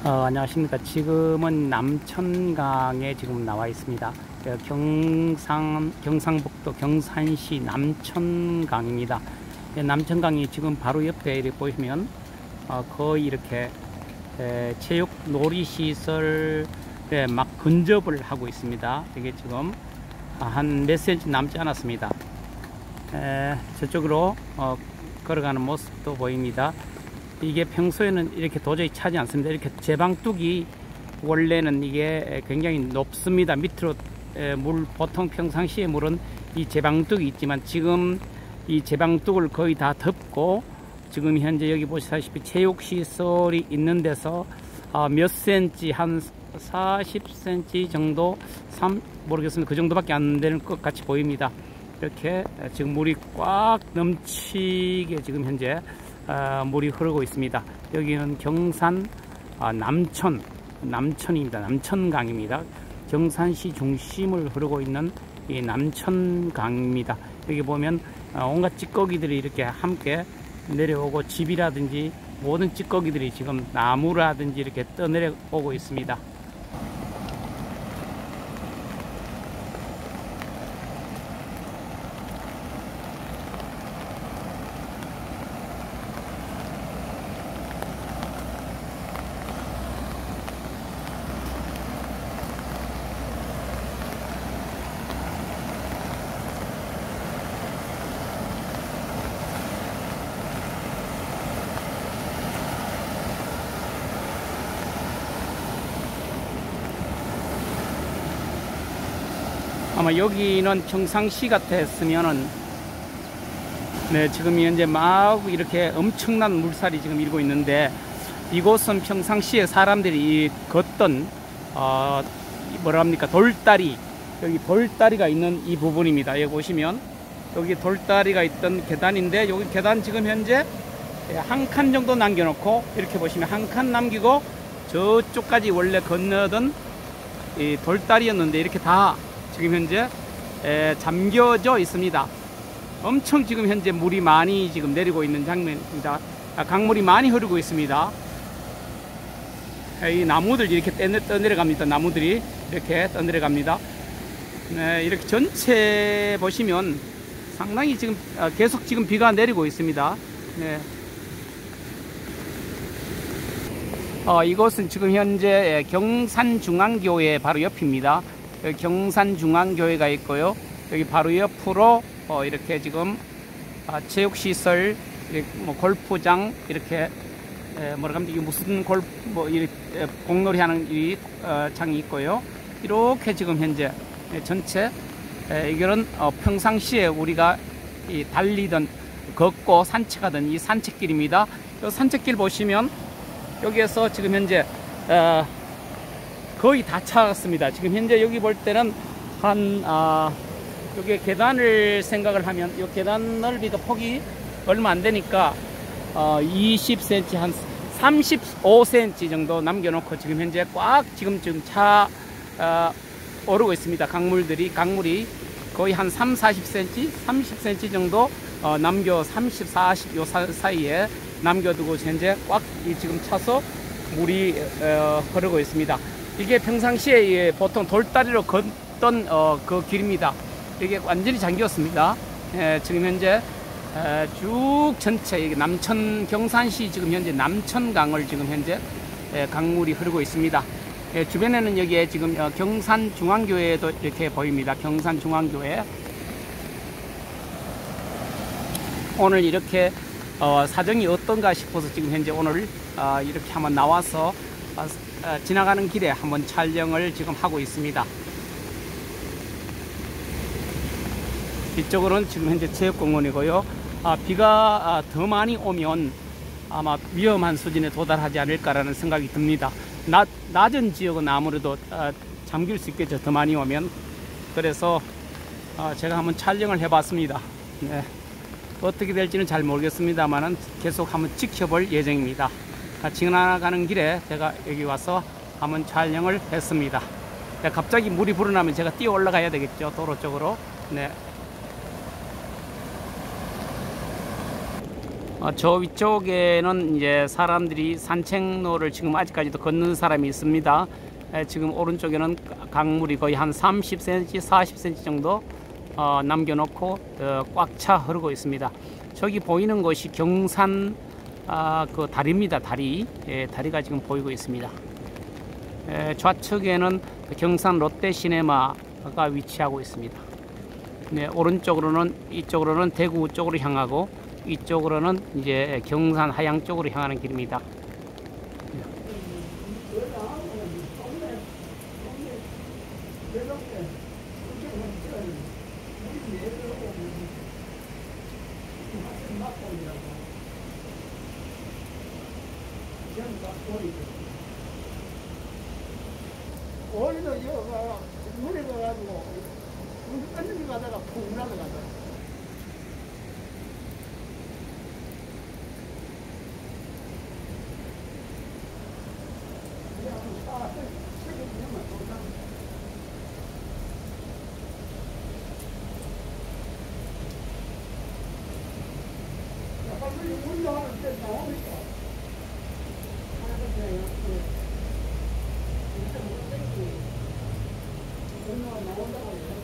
안녕하십니까. 지금은 남천강에 지금 나와 있습니다. 경상북도 경산시 남천강입니다. 남천강이 지금 바로 옆에 이렇게 보시면 거의 이렇게 체육 놀이시설에 막 근접을 하고 있습니다. 이게 지금 한 몇 센치 남지 않았습니다. 저쪽으로 걸어가는 모습도 보입니다. 이게 평소에는 이렇게 도저히 차지 않습니다. 이렇게 제방뚝이 원래는 이게 굉장히 높습니다. 밑으로 물, 보통 평상시에 물은 이 제방뚝이 있지만 지금 이 제방뚝을 거의 다 덮고 지금 현재 여기 보시다시피 체육시설이 있는 데서 몇 센치, 한 40cm 정도, 모르겠습니다. 그 정도밖에 안 되는 것 같이 보입니다. 이렇게 지금 물이 꽉 넘치게 지금 현재 물이 흐르고 있습니다. 여기는 경산 남천입니다. 남천강입니다. 경산시 중심을 흐르고 있는 이 남천강입니다. 여기 보면 온갖 찌꺼기들이 이렇게 함께 내려오고 집이라든지 모든 찌꺼기들이 지금 나무라든지 이렇게 떠내려오고 있습니다. 아마 여기는 평상시 같았으면은 지금 현재 막 이렇게 엄청난 물살이 지금 일고 있는데, 이곳은 평상시에 사람들이 걷던 뭐랍니까, 돌다리, 여기 돌다리가 있는 이 부분입니다. 여기 보시면 여기 돌다리가 있던 계단인데, 여기 계단 지금 현재 한 칸 정도 남겨놓고, 이렇게 보시면 한 칸 남기고 저쪽까지 원래 건너던 이 돌다리였는데 이렇게 다 지금 현재 잠겨져 있습니다. 엄청 지금 현재 물이 많이 지금 내리고 있는 장면입니다. 강물이 많이 흐르고 있습니다. 이 나무들 이렇게 떠내려갑니다. 나무들이 이렇게 떠내려갑니다. 이렇게 전체 보시면 상당히 지금 계속 지금 비가 내리고 있습니다. 이곳은 지금 현재 경산중앙교회 바로 옆입니다. 여기 경산중앙교회가 있고요. 여기 바로 옆으로 이렇게 지금 체육시설, 뭐 골프장, 이렇게 뭐라 합니까, 이게 무슨 공놀이 하는 이 장이 있고요. 이렇게 지금 현재 전체 이거는 평상시에 우리가 달리던, 걷고 산책하던 이 산책길입니다. 이 산책길 보시면 여기에서 지금 현재 거의 다 차갔습니다. 지금 현재 여기 볼 때는 여기 계단을 생각을 하면 이 계단 넓이가 폭이 얼마 안 되니까 20cm, 한 35cm 정도 남겨놓고 지금 현재 꽉 지금 오르고 있습니다. 강물이 거의 한 30cm, 30cm 정도 30, 40 요 사이에 남겨두고 현재 꽉 지금 차서 물이 흐르고 있습니다. 이게 평상시에 보통 돌다리로 걷던 그 길입니다. 이게 완전히 잠겼습니다. 지금 현재 쭉 전체 경산시 지금 현재 남천강을 지금 현재 강물이 흐르고 있습니다. 주변에는 여기에 지금 경산중앙교회도 이렇게 보입니다. 경산중앙교회. 오늘 이렇게 사정이 어떤가 싶어서 지금 현재 오늘 이렇게 한번 나와서 지나가는 길에 한번 촬영을 지금 하고 있습니다. 이쪽으로는 지금 현재 체육공원이고요. 비가 더 많이 오면 아마 위험한 수준에 도달하지 않을까라는 생각이 듭니다. 낮은 지역은 아무래도 잠길 수 있겠죠, 더 많이 오면. 그래서 제가 한번 촬영을 해봤습니다. 어떻게 될지는 잘 모르겠습니다만은 계속 한번 지켜볼 예정입니다. 지나가는 길에 제가 여기 와서 한번 촬영을 했습니다. 갑자기 물이 불어나면 제가 뛰어 올라가야 되겠죠, 도로 쪽으로. 저 위쪽에는 이제 사람들이 산책로를 지금 아직까지도 걷는 사람이 있습니다. 지금 오른쪽에는 강물이 거의 한 30cm, 40cm 정도 남겨놓고 꽉 차 흐르고 있습니다. 저기 보이는 것이 경산 그 다리입니다. 다리가 지금 보이고 있습니다. 좌측에는 경산 롯데시네마가 위치하고 있습니다. 네, 오른쪽으로는 이쪽으로는 대구 쪽으로 향하고 이쪽으로는 이제 경산 하양 쪽으로 향하는 길입니다. 오늘도 여가 물에 가가지고 물 가다가 푹 날아가다. 운동하는 때 나오니까 나온다고 해요.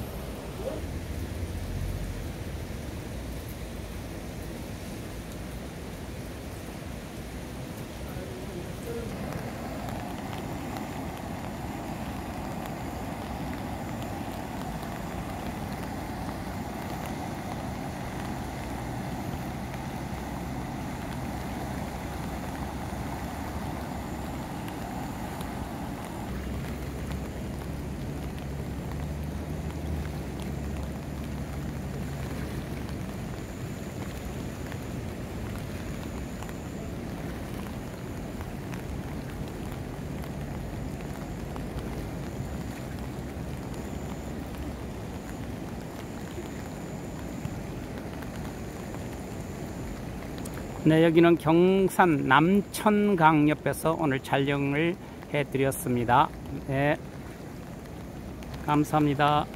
네, 여기는 경산 남천강 옆에서 오늘 촬영을 해드렸습니다. 네, 감사합니다.